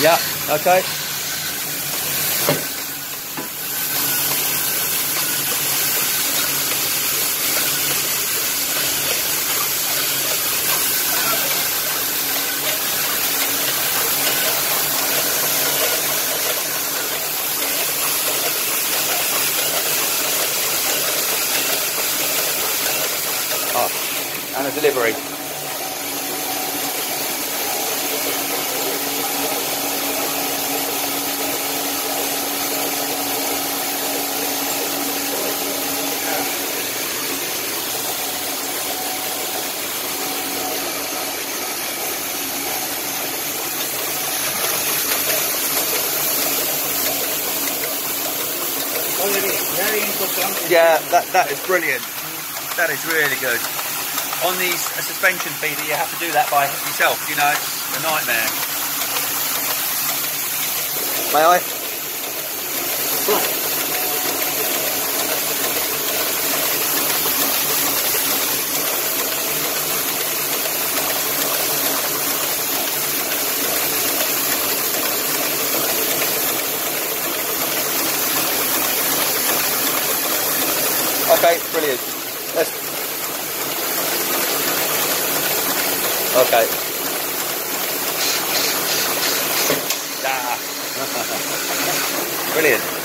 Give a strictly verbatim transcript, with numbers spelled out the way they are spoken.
Yeah, okay. Oh, and a delivery. Yeah, that, that is brilliant. That is really good. On these a suspension feeder, you have to do that by yourself, you know, it's a nightmare. May I? Okay, brilliant. Let's... Okay. Ah. Brilliant.